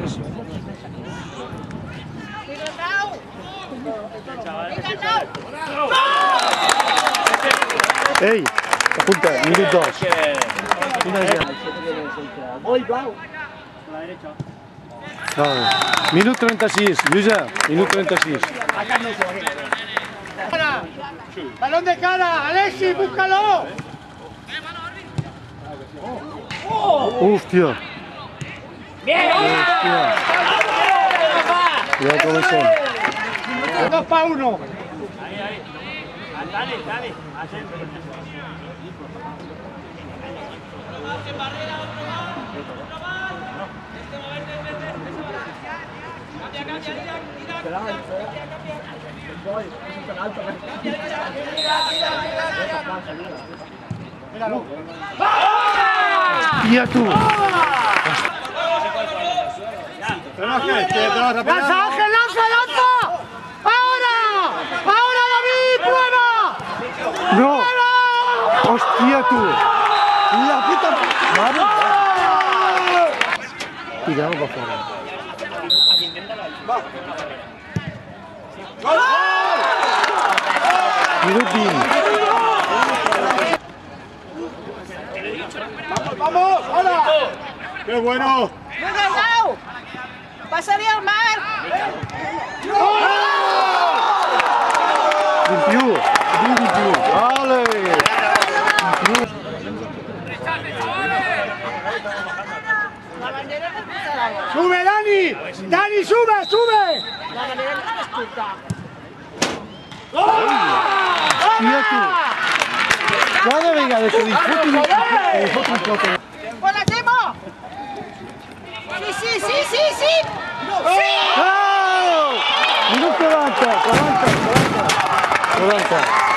Ei, apunta, minut 2. Voy, blau. No, minut 36, Lluïsa, minut 36. Balón de cara, Alexi, búscalo. Hòstia. Bien. Hòstia. Cuidado com són. 2-1. Dale, dale. Hòstia, tu. ¡Lanza, Ángel, lanza, lanza! ¡Ahora! ¡Ahora, David, prueba! No. Hòstia, tu. La puta mare. Tirava per fora. Minut 20. ¡Vamos! ¡Hola! ¡Qué bueno! ¡No he ganado! ¡Pasaré al mar! 21. 21. Vale. 21. La bandera no pasa la voz. ¡Sube, Dani! ¡Dani, sube, sube! La bandera no escucha. Hòstia, tu. Cada vegada que li fotin un cop. ¡Hola, Temo! ¡Sí, sí, sí, sí, sí! ¡Sí! Oh! Minut 40, 40, 40. 40.